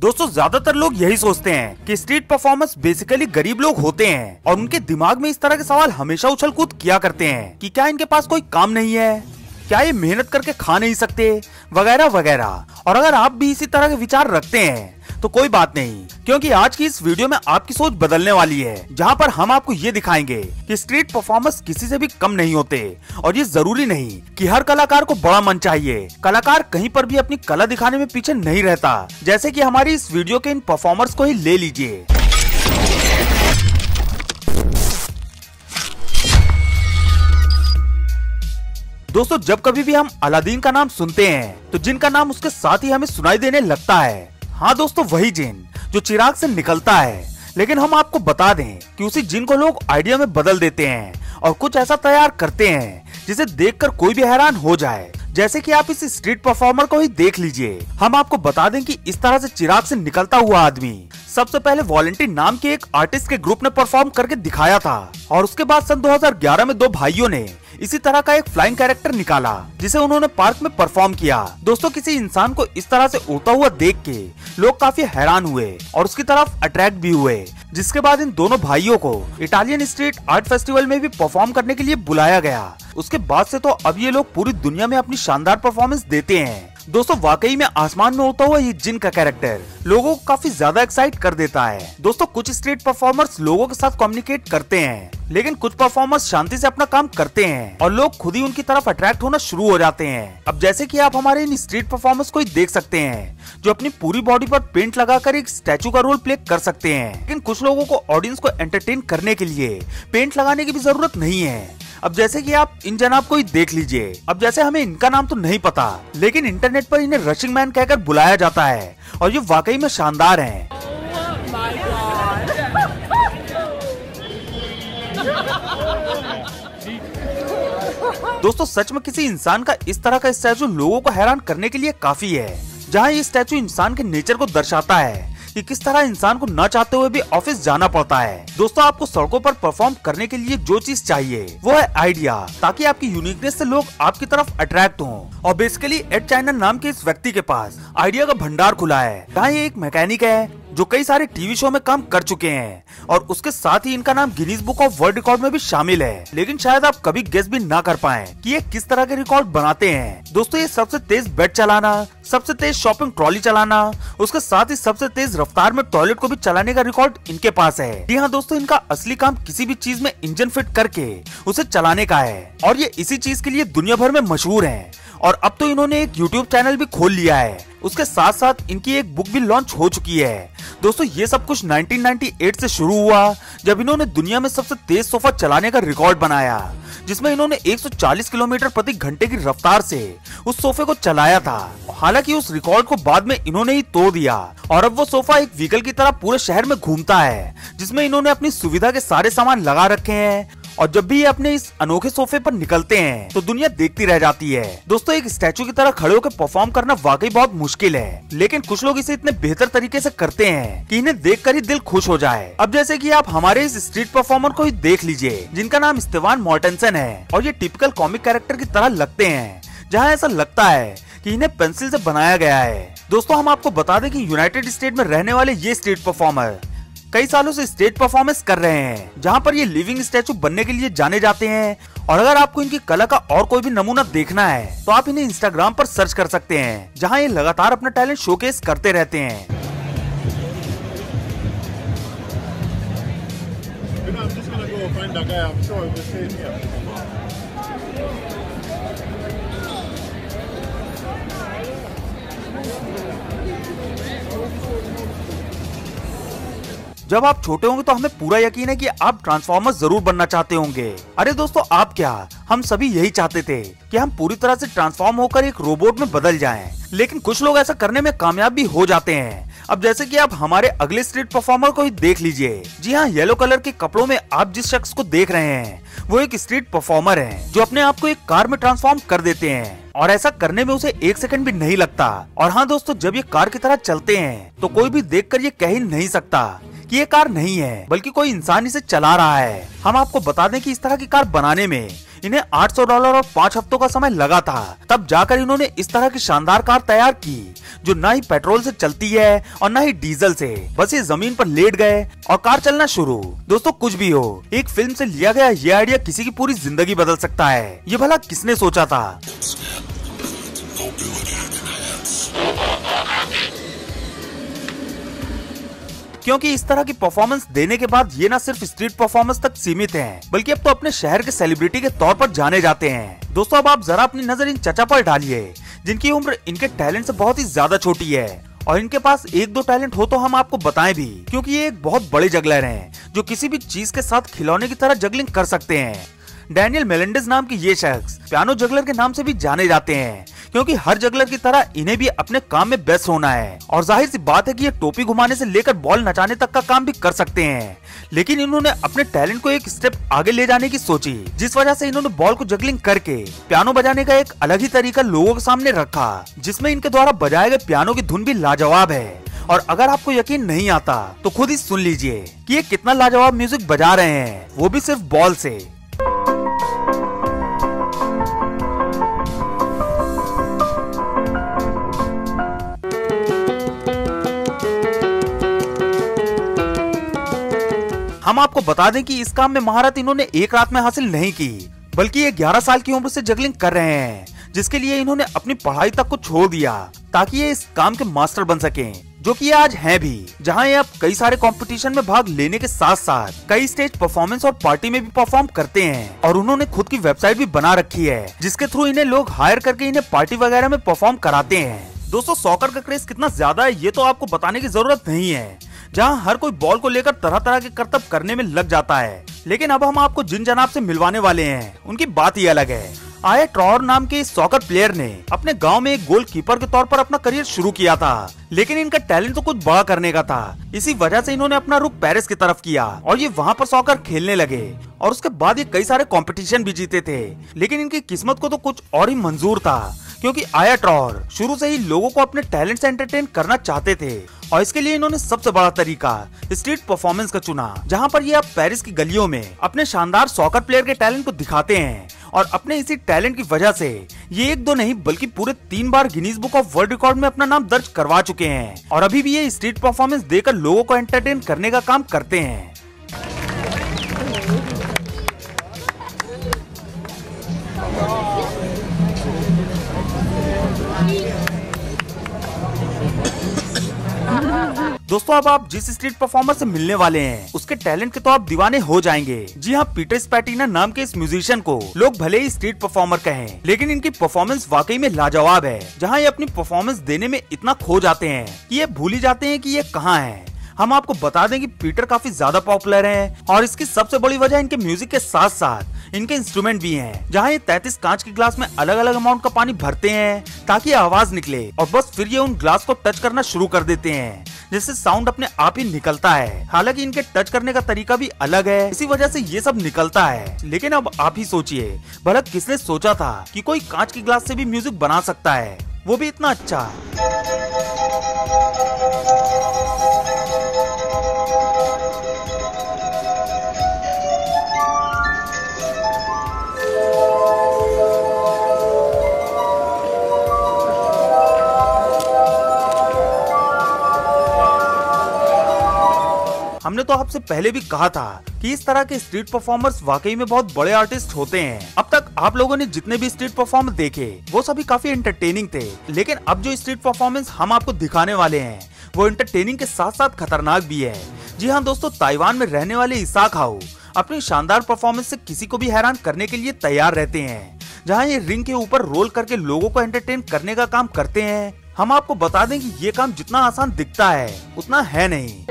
दोस्तों ज्यादातर लोग यही सोचते हैं कि स्ट्रीट परफॉर्मर्स बेसिकली गरीब लोग होते हैं और उनके दिमाग में इस तरह के सवाल हमेशा उछल कूद किया करते हैं कि क्या इनके पास कोई काम नहीं है, क्या ये मेहनत करके खा नहीं सकते, वगैरह वगैरह। और अगर आप भी इसी तरह के विचार रखते हैं तो कोई बात नहीं, क्योंकि आज की इस वीडियो में आपकी सोच बदलने वाली है, जहां पर हम आपको ये दिखाएंगे कि स्ट्रीट परफॉर्मर्स किसी से भी कम नहीं होते और ये जरूरी नहीं कि हर कलाकार को बड़ा मन चाहिए। कलाकार कहीं पर भी अपनी कला दिखाने में पीछे नहीं रहता, जैसे कि हमारी इस वीडियो के इन परफॉर्मर्स को ही ले लीजिए। दोस्तों जब कभी भी हम अलादीन का नाम सुनते हैं तो जिन का नाम उसके साथ ही हमें सुनाई देने लगता है। हाँ दोस्तों, वही जिन जो चिराग से निकलता है। लेकिन हम आपको बता दें कि उसी जिन को लोग आइडिया में बदल देते हैं और कुछ ऐसा तैयार करते हैं जिसे देखकर कोई भी हैरान हो जाए। जैसे कि आप इस स्ट्रीट परफॉर्मर को ही देख लीजिए। हम आपको बता दें कि इस तरह से चिराग से निकलता हुआ आदमी सबसे पहले वॉलंटियर नाम के एक आर्टिस्ट के ग्रुप ने परफॉर्म करके दिखाया था और उसके बाद सन 2011 में दो भाइयों ने इसी तरह का एक फ्लाइंग कैरेक्टर निकाला जिसे उन्होंने पार्क में परफॉर्म किया। दोस्तों किसी इंसान को इस तरह से उड़ता हुआ देख के लोग काफी हैरान हुए और उसकी तरफ अट्रैक्ट भी हुए, जिसके बाद इन दोनों भाइयों को इटालियन स्ट्रीट आर्ट फेस्टिवल में भी परफॉर्म करने के लिए बुलाया गया। उसके बाद से तो अब ये लोग पूरी दुनिया में अपनी शानदार परफॉर्मेंस देते हैं। दोस्तों वाकई में आसमान में उड़ता हुआ ये जिन का कैरेक्टर लोगों को काफी ज्यादा एक्साइट कर देता है। दोस्तों कुछ स्ट्रीट परफॉर्मर्स लोगों के साथ कम्युनिकेट करते हैं, लेकिन कुछ परफॉर्मर्स शांति से अपना काम करते हैं और लोग खुद ही उनकी तरफ अट्रैक्ट होना शुरू हो जाते हैं। अब जैसे कि आप हमारे इन स्ट्रीट परफॉर्मर्स को ही देख सकते हैं जो अपनी पूरी बॉडी पर पेंट लगाकर एक स्टैचू का रोल प्ले कर सकते हैं। लेकिन कुछ लोगों को ऑडियंस को एंटरटेन करने के लिए पेंट लगाने की भी जरूरत नहीं है। अब जैसे कि आप इन जनाब को ही देख लीजिए। अब जैसे हमें इनका नाम तो नहीं पता, लेकिन इंटरनेट पर इन्हें रशिंग मैन कहकर बुलाया जाता है और ये वाकई में शानदार हैं। दोस्तों सच में किसी इंसान का इस तरह का स्टैचू लोगों को हैरान करने के लिए काफी है, जहाँ ये स्टैचू इंसान के नेचर को दर्शाता है कि किस तरह इंसान को न चाहते हुए भी ऑफिस जाना पड़ता है। दोस्तों आपको सड़कों पर परफॉर्म करने के लिए जो चीज चाहिए वो है आइडिया, ताकि आपकी यूनिकनेस से लोग आपकी तरफ अट्रैक्ट हों। और बेसिकली एड चाइना नाम के इस व्यक्ति के पास आइडिया का भंडार खुला है। जहाँ ये एक मैकेनिक है जो कई सारे टीवी शो में काम कर चुके हैं और उसके साथ ही इनका नाम Guinness book of world record में भी शामिल है। लेकिन शायद आप कभी गेस भी ना कर पाएं कि ये किस तरह के रिकॉर्ड बनाते हैं। दोस्तों ये सबसे तेज बेड चलाना, सबसे तेज शॉपिंग ट्रॉली चलाना, उसके साथ ही सबसे तेज रफ्तार में टॉयलेट को भी चलाने का रिकॉर्ड इनके पास है। जी हाँ दोस्तों, इनका असली काम किसी भी चीज में इंजन फिट करके उसे चलाने का है और ये इसी चीज के लिए दुनिया भर में मशहूर है। और अब तो इन्होंने एक YouTube चैनल भी खोल लिया है। उसके साथ साथ इनकी एक बुक भी लॉन्च हो चुकी है। दोस्तों ये सब कुछ 1998 से शुरू हुआ, जब इन्होंने दुनिया में सबसे तेज सोफा चलाने का रिकॉर्ड बनाया, जिसमें इन्होंने 140 किलोमीटर प्रति घंटे की रफ्तार से उस सोफे को चलाया था। हालांकि उस रिकॉर्ड को बाद में इन्होंने ही तोड़ दिया और अब वो सोफा एक व्हीकल की तरह पूरे शहर में घूमता है, जिसमें इन्होंने अपनी सुविधा के सारे सामान लगा रखे हैं। और जब भी ये अपने इस अनोखे सोफे पर निकलते हैं तो दुनिया देखती रह जाती है। दोस्तों एक स्टैचू की तरह खड़े होकर परफॉर्म करना वाकई बहुत मुश्किल है, लेकिन कुछ लोग इसे इतने बेहतर तरीके से करते हैं कि इन्हें देखकर ही दिल खुश हो जाए। अब जैसे कि आप हमारे इस स्ट्रीट परफॉर्मर को ही देख लीजिए, जिनका नाम स्टेफान मॉर्टेंसन है और ये टिपिकल कॉमिक कैरेक्टर की तरह लगते हैं, जहाँ ऐसा लगता है कि इन्हें पेंसिल से बनाया गया है। दोस्तों हम आपको बता दें कि यूनाइटेड स्टेट में रहने वाले ये स्ट्रीट परफॉर्मर कई सालों से स्टेज परफॉर्मेंस कर रहे हैं, जहां पर ये लिविंग स्टैचू बनने के लिए जाने जाते हैं। और अगर आपको इनकी कला का और कोई भी नमूना देखना है तो आप इन्हें इंस्टाग्राम पर सर्च कर सकते हैं, जहां ये लगातार अपना टैलेंट शोकेस करते रहते हैं। जब आप छोटे होंगे तो हमें पूरा यकीन है कि आप ट्रांसफॉर्मर जरूर बनना चाहते होंगे। अरे दोस्तों आप क्या, हम सभी यही चाहते थे कि हम पूरी तरह से ट्रांसफॉर्म होकर एक रोबोट में बदल जाएं। लेकिन कुछ लोग ऐसा करने में कामयाब भी हो जाते हैं। अब जैसे कि आप हमारे अगले स्ट्रीट परफॉर्मर को ही देख लीजिए। जी हाँ, येलो कलर के कपड़ों में आप जिस शख्स को देख रहे हैं वो एक स्ट्रीट परफॉर्मर है जो अपने आप को एक कार में ट्रांसफॉर्म कर देते हैं और ऐसा करने में उसे 1 सेकंड भी नहीं लगता। और हाँ दोस्तों, जब ये कार की तरह चलते हैं तो कोई भी देखकर ये कह ही नहीं सकता कि ये कार नहीं है, बल्कि कोई इंसान इसे चला रहा है। हम आपको बता दें कि इस तरह की कार बनाने में इन्हें $800 और 5 हफ्तों का समय लगा था। तब जाकर इन्होंने इस तरह की शानदार कार तैयार की जो ना ही पेट्रोल से चलती है और ना ही डीजल से। बस ये जमीन पर लेट गए और कार चलना शुरू। दोस्तों कुछ भी हो, एक फिल्म से लिया गया ये आइडिया किसी की पूरी जिंदगी बदल सकता है। ये भला किसने सोचा था? क्योंकि इस तरह की परफॉर्मेंस देने के बाद ये ना सिर्फ स्ट्रीट परफॉर्मेंस तक सीमित हैं, बल्कि अब तो अपने शहर के सेलिब्रिटी के तौर पर जाने जाते हैं। दोस्तों अब आप जरा अपनी नजर इन चचा पर डालिए जिनकी उम्र इनके टैलेंट से बहुत ही ज्यादा छोटी है और इनके पास एक दो टैलेंट हो तो हम आपको बताएं भी, क्योंकि ये एक बहुत बड़े जगलर हैं जो किसी भी चीज के साथ खिलौने की तरह जगलिंग कर सकते हैं। डैनियल मेलेंडेज नाम की ये शख्स पियानो जगलर के नाम से भी जाने जाते हैं, क्योंकि हर जगलर की तरह इन्हें भी अपने काम में बेस्ट होना है। और जाहिर सी बात है कि ये टोपी घुमाने से लेकर बॉल नचाने तक का काम भी कर सकते हैं। लेकिन इन्होंने अपने टैलेंट को एक स्टेप आगे ले जाने की सोची, जिस वजह से इन्होंने बॉल को जगलिंग करके पियानो बजाने का एक अलग ही तरीका लोगों के सामने रखा, जिसमें इनके द्वारा बजाए गए पियानो की धुन भी लाजवाब है। और अगर आपको यकीन नहीं आता तो खुद ही सुन लीजिए कि ये कितना लाजवाब म्यूजिक बजा रहे हैं, वो भी सिर्फ बॉल से। हम आपको बता दें कि इस काम में महारत इन्होंने एक रात में हासिल नहीं की, बल्कि ये 11 साल की उम्र से जगलिंग कर रहे हैं, जिसके लिए इन्होंने अपनी पढ़ाई तक को छोड़ दिया ताकि ये इस काम के मास्टर बन सकें, जो कि ये आज हैं भी, जहां ये अब कई सारे कंपटीशन में भाग लेने के साथ साथ कई स्टेज परफॉर्मेंस और पार्टी में भी परफॉर्म करते हैं। और उन्होंने खुद की वेबसाइट भी बना रखी है जिसके थ्रू इन्हें लोग हायर करके इन्हें पार्टी वगैरह में परफॉर्म कराते हैं। दोस्तों सॉकर का क्रेज कितना ज्यादा है ये तो आपको बताने की जरूरत नहीं है, जहां हर कोई बॉल को लेकर तरह तरह के करतब करने में लग जाता है। लेकिन अब हम आपको जिन जनाब से मिलवाने वाले हैं उनकी बात ही अलग है। आया ट्रॉर नाम के इस सॉकर प्लेयर ने अपने गांव में एक गोलकीपर के तौर पर अपना करियर शुरू किया था, लेकिन इनका टैलेंट तो कुछ बड़ा करने का था। इसी वजह से इन्होंने अपना रुख पेरिस की तरफ किया और ये वहां पर सॉकर खेलने लगे। और उसके बाद ये कई सारे कंपटीशन भी जीते थे, लेकिन इनकी किस्मत को तो कुछ और ही मंजूर था, क्योंकि आया ट्रॉर शुरू से ही लोगों को अपने टैलेंट से एंटरटेन करना चाहते थे। और इसके लिए इन्होंने सबसे बड़ा तरीका स्ट्रीट परफॉर्मेंस का चुना, जहां पर ये अब पेरिस की गलियों में अपने शानदार सॉकर प्लेयर के टैलेंट को दिखाते हैं। और अपने इसी टैलेंट की वजह से ये एक दो नहीं बल्कि पूरे 3 बार Guinness book of world record में अपना नाम दर्ज करवा चुके हैं। और अभी भी ये स्ट्रीट परफॉर्मेंस देकर लोगों को एंटरटेन करने का काम करते हैं। दोस्तों अब आप जिस स्ट्रीट परफॉर्मर से मिलने वाले हैं उसके टैलेंट के तो आप दीवाने हो जाएंगे। जी हाँ, पीटर स्पैटिना नाम के इस म्यूजिशियन को लोग भले ही स्ट्रीट परफॉर्मर कहें, लेकिन इनकी परफॉर्मेंस वाकई में लाजवाब है। जहाँ ये अपनी परफॉर्मेंस देने में इतना खो जाते हैं कि ये भूल ही जाते हैं कि ये कहाँ है। हम आपको बता दें कि पीटर काफी ज्यादा पॉपुलर हैं और इसकी सबसे बड़ी वजह इनके म्यूजिक के साथ साथ इनके इंस्ट्रूमेंट भी हैं, जहां ये 33 कांच के ग्लास में अलग अलग अमाउंट का पानी भरते हैं ताकि आवाज निकले और बस फिर ये उन ग्लास को टच करना शुरू कर देते हैं, जिससे साउंड अपने आप ही निकलता है। हालांकि इनके टच करने का तरीका भी अलग है, इसी वजह से ये सब निकलता है। लेकिन अब आप ही सोचिए, भला किसने सोचा था कि कोई कांच के ग्लास से भी म्यूजिक बना सकता है, वो भी इतना अच्छा। हमने तो आपसे पहले भी कहा था कि इस तरह के स्ट्रीट परफॉर्मर्स वाकई में बहुत बड़े आर्टिस्ट होते हैं। अब तक आप लोगों ने जितने भी स्ट्रीट परफॉर्मर देखे वो सभी काफी एंटरटेनिंग थे, लेकिन अब जो स्ट्रीट परफॉर्मेंस हम आपको दिखाने वाले हैं वो एंटरटेनिंग के साथ साथ खतरनाक भी है। जी हाँ दोस्तों, ताइवान में रहने वाले इसाक हाउ अपनी शानदार परफॉर्मेंस से किसी को भी हैरान करने के लिए तैयार रहते हैं। जहाँ ये रिंग के ऊपर रोल करके लोगों को एंटरटेन करने का काम करते हैं। हम आपको बता दें कि ये काम जितना आसान दिखता है उतना है नहीं।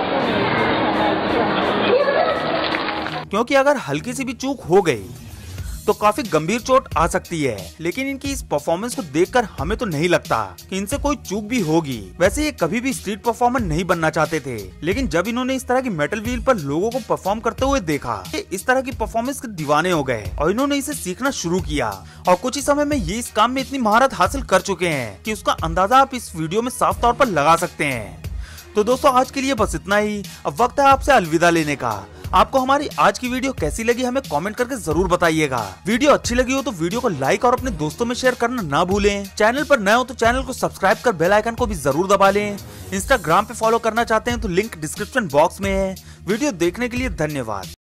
क्योंकि अगर हल्की सी भी चूक हो गई तो काफी गंभीर चोट आ सकती है। लेकिन इनकी इस परफॉर्मेंस को देखकर हमें तो नहीं लगता कि इनसे कोई चूक भी होगी। वैसे ये कभी भी स्ट्रीट परफॉर्मर नहीं बनना चाहते थे, लेकिन जब इन्होंने इस तरह की मेटल व्हील पर लोगों को परफॉर्म करते हुए देखा, ये इस तरह की परफॉर्मेंस के दीवाने हो गए और इन्होंने इसे सीखना शुरू किया। और कुछ ही समय में ये इस काम में इतनी महारत हासिल कर चुके हैं कि उसका अंदाजा आप इस वीडियो में साफ तौर पर लगा सकते हैं। तो दोस्तों आज के लिए बस इतना ही। अब वक्त है आपसे अलविदा लेने का। आपको हमारी आज की वीडियो कैसी लगी हमें कमेंट करके जरूर बताइएगा। वीडियो अच्छी लगी हो तो वीडियो को लाइक और अपने दोस्तों में शेयर करना ना भूलें। चैनल पर नए हो तो चैनल को सब्सक्राइब कर बेल आइकन को भी जरूर दबा लें। इंस्टाग्राम पे फॉलो करना चाहते हैं तो लिंक डिस्क्रिप्शन बॉक्स में है। वीडियो देखने के लिए धन्यवाद।